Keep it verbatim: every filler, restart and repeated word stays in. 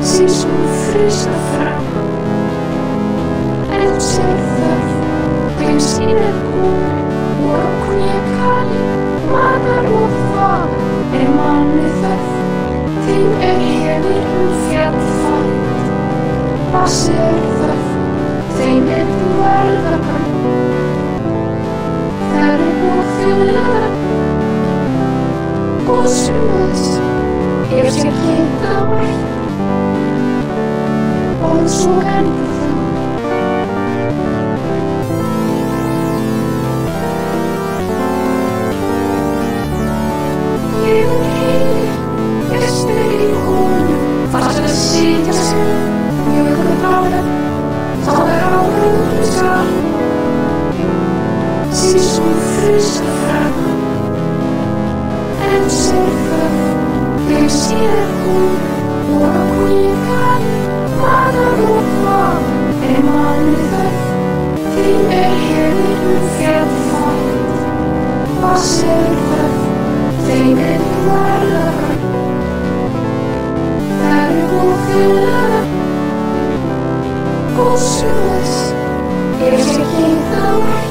sem skulu freista frama. Elds þörf, þeim er kominn og kalinn, Matar og váda er manni þörf. Þeim hefir fjall farit. Vatns þörf, þeim verðar. Þerru og þjóðlaðar. Góðs er skal geta og svo endur þá. Ég er heilir, Gestr í honum, þar skal sitja Mjök brádr, þá er á bröndum skal. Sem skulu freista frama. Elds þörf, þeim er kominn og kalinn, Matar og váda er manni þörf. Þeim hefir fjall farit. Vatns þörf, þeim verðar. Þerru og þjóðlaðar. Góðs er skal geta